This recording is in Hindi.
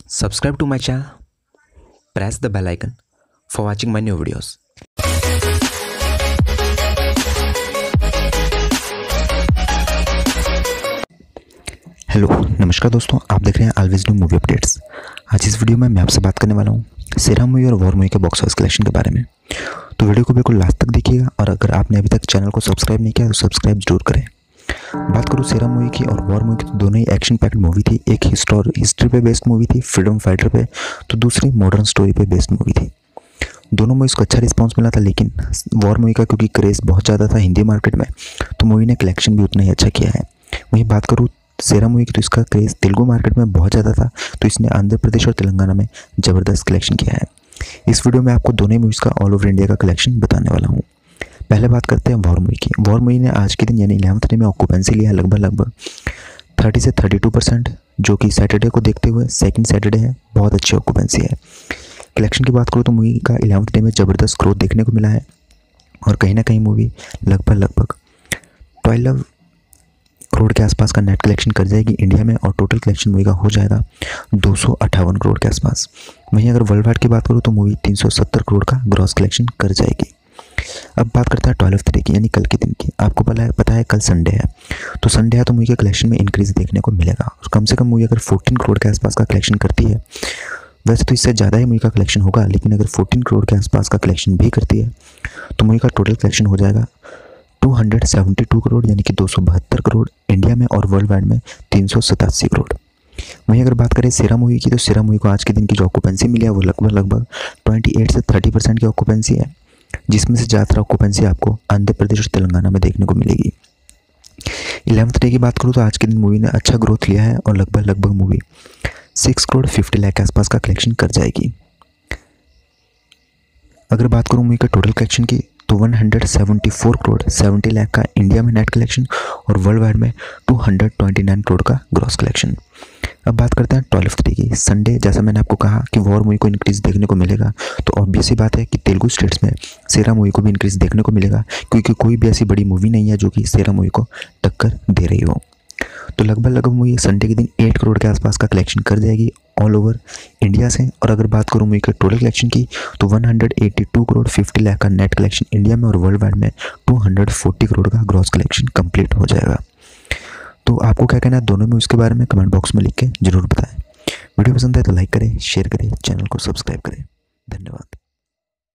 Subscribe to my channel, press the bell icon for watching my new videos. Hello नमस्कार दोस्तों, आप देख रहे हैं ऑलवेज न्यू मूवी अपडेट्स। आज इस वीडियो में मैं आपसे बात करने वाला हूँ शेरा मूवी और वॉर मूवी के बॉक्स ऑफिस कलेक्शन के बारे में। तो वीडियो को बिल्कुल लास्ट तक देखिएगा और अगर आपने अभी तक चैनल को सब्सक्राइब नहीं किया तो सब्सक्राइब जरूर करें। बात करूँ शेरा मूवी की और वॉर मूवी की, तो दोनों ही एक्शन पैक्ड मूवी थी। एक हिस्ट्री पे बेस्ड मूवी थी फ्रीडम फाइटर पे, तो दूसरी मॉडर्न स्टोरी पे बेस्ड मूवी थी। दोनों मूवीज़ को अच्छा रिस्पांस मिला था, लेकिन वॉर मूवी का क्योंकि क्रेज़ बहुत ज़्यादा था हिंदी मार्केट में, तो मूवी ने कलेक्शन भी उतना ही अच्छा किया है। वहीं बात करूँ शेरा मूवी की, तो इसका क्रेज़ तेलुगु मार्केट में बहुत ज़्यादा था, तो इसने आंध्र प्रदेश और तेलंगाना में ज़बरदस्त कलेक्शन किया है। इस वीडियो में आपको दोनों मूवीज़ का ऑल ओवर इंडिया का कलेक्शन बताने वाला हूँ। पहले बात करते हैं वॉर मूवी की। वॉर मूवी ने आज के दिन यानी 11th डे में ऑक्यूपेंसी लिया है लगभग 30 से 32%, जो कि सैटरडे को देखते हुए सेकंड सैटरडे है, बहुत अच्छी ऑक्यूपेंसी है। कलेक्शन की बात करूँ तो मूवी का 11th डे में ज़बरदस्त ग्रोथ देखने को मिला है और कहीं ना कहीं मूवी लगभग 12 करोड़ के आसपास का नेट कलेक्शन कर जाएगी इंडिया में, और टोटल कलेक्शन मूवी का हो जाएगा 258 करोड़ के आसपास। वहीं अगर वर्ल्ड वाइड की बात करूँ तो मूवी 370 करोड़ का ग्रॉस कलेक्शन कर जाएगी। अब बात करते हैं 12th डे की यानी कल के दिन की। आपको पता है कल संडे है, तो संडे है तो मूवी के कलेक्शन में इंक्रीज देखने को मिलेगा और कम से कम मूवी अगर 14 करोड़ के आसपास का कलेक्शन करती है, वैसे तो इससे ज़्यादा ही मूवी का कलेक्शन होगा, लेकिन अगर 14 करोड़ के आसपास का कलेक्शन भी करती है तो मूवी का टोटल कलेक्शन हो जाएगा 272 करोड़ यानी कि 272 करोड़ इंडिया में, और वर्ल्ड वाइड में 387 करोड़। वहीं अगर बात करें शेरा मूवी की, तो शेरा मूवी को आज के दिन की जो ऑक्यूपेंसी मिली है वो लगभग 28 से 30% की ऑक्यूपेंसी है, जिसमें से ज़्यादातर ऑक्यूपेंसी आपको आंध्र प्रदेश और तेलंगाना में देखने को मिलेगी। 11th डे की बात करूँ तो आज के दिन मूवी ने अच्छा ग्रोथ लिया है और लगभग मूवी 6 करोड़ 50 लाख के आसपास का कलेक्शन कर जाएगी। अगर बात करूँ मूवी का टोटल कलेक्शन की, तो 174 करोड़ 70 लाख का इंडिया में नेट कलेक्शन और वर्ल्ड वाइड में 229 करोड़ का ग्रॉस कलेक्शन। अब बात करते हैं 12th डे की। संडे, जैसा मैंने आपको कहा कि वॉर मूवी को इंक्रीज देखने को मिलेगा, तो ऑब्वियस ही बात है कि तेलुगु स्टेट्स में शेरा मूवी को भी इंक्रीज देखने को मिलेगा, क्योंकि कोई भी ऐसी बड़ी मूवी नहीं है जो कि शेरा मूवी को टक्कर दे रही हो। तो लगभग मूवी संडे के दिन 8 करोड़ के आसपास का कलेक्शन कर जाएगी ऑल ओवर इंडिया से। और अगर बात करूँ मूवी के टोटल कलेक्शन की, तो 182 करोड़ 50 लाख का नेट कलेक्शन इंडिया में और वर्ल्ड वाइड में 240 करोड़ का ग्रॉस कलेक्शन कंप्लीट हो जाएगा। तो आपको क्या कहना है दोनों मूवीज़ के बारे में कमेंट बॉक्स में लिख के जरूर बताएं। वीडियो पसंद है तो लाइक करें, शेयर करें, चैनल को सब्सक्राइब करें। धन्यवाद।